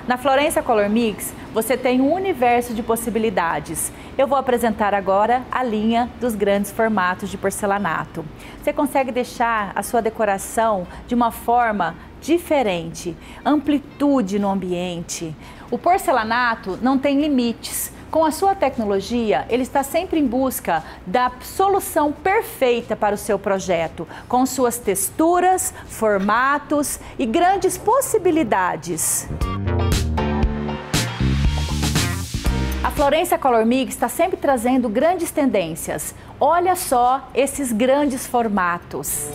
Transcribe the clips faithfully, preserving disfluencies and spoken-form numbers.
Na Florença Color Mix, você tem um universo de possibilidades. Eu vou apresentar agora a linha dos grandes formatos de porcelanato. Você consegue deixar a sua decoração de uma forma diferente, amplitude no ambiente. O porcelanato não tem limites. Com a sua tecnologia, ele está sempre em busca da solução perfeita para o seu projeto, com suas texturas, formatos e grandes possibilidades. A Florença Color Mix está sempre trazendo grandes tendências. Olha só esses grandes formatos.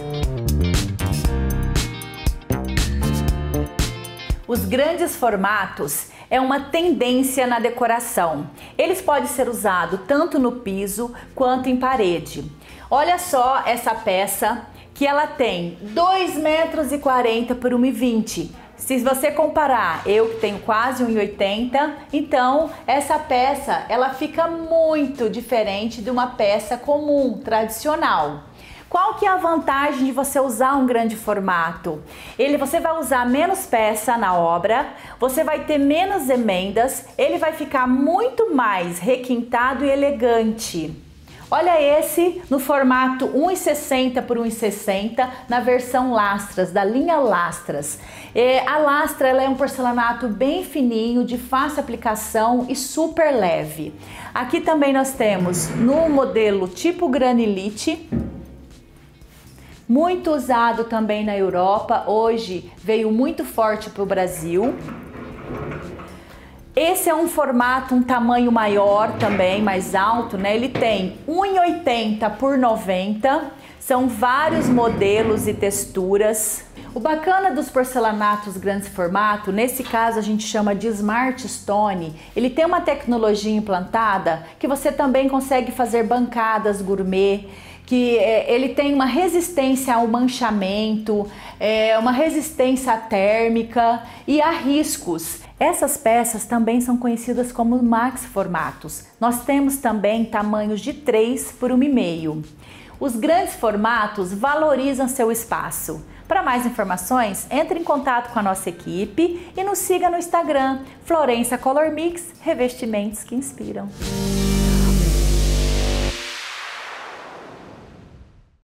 Os grandes formatos é uma tendência na decoração. Eles podem ser usados tanto no piso quanto em parede. Olha só essa peça que ela tem dois metros e quarenta por um metro e vinte. Se você comparar, eu que tenho quase um metro e oitenta, então essa peça ela fica muito diferente de uma peça comum, tradicional. Qual que é a vantagem de você usar um grande formato? Ele, você vai usar menos peça na obra, você vai ter menos emendas, ele vai ficar muito mais requintado e elegante. Olha esse no formato um metro e sessenta por um metro e sessenta na versão Lastras, da linha Lastras. É, a Lastra ela é um porcelanato bem fininho, de fácil aplicação e super leve. Aqui também nós temos no modelo tipo granilite, muito usado também na Europa, hoje veio muito forte para o Brasil. Esse é um formato, um tamanho maior também, mais alto, né? Ele tem um metro e oitenta por noventa, são vários modelos e texturas. O bacana dos porcelanatos grandes formato, nesse caso a gente chama de Smart Stone, ele tem uma tecnologia implantada que você também consegue fazer bancadas gourmet, que é, ele tem uma resistência ao manchamento, é, uma resistência térmica e a riscos. Essas peças também são conhecidas como max formatos. Nós temos também tamanhos de três por um e meio. Os grandes formatos valorizam seu espaço. Para mais informações, entre em contato com a nossa equipe e nos siga no Instagram, Florença Color Mix, revestimentos que inspiram.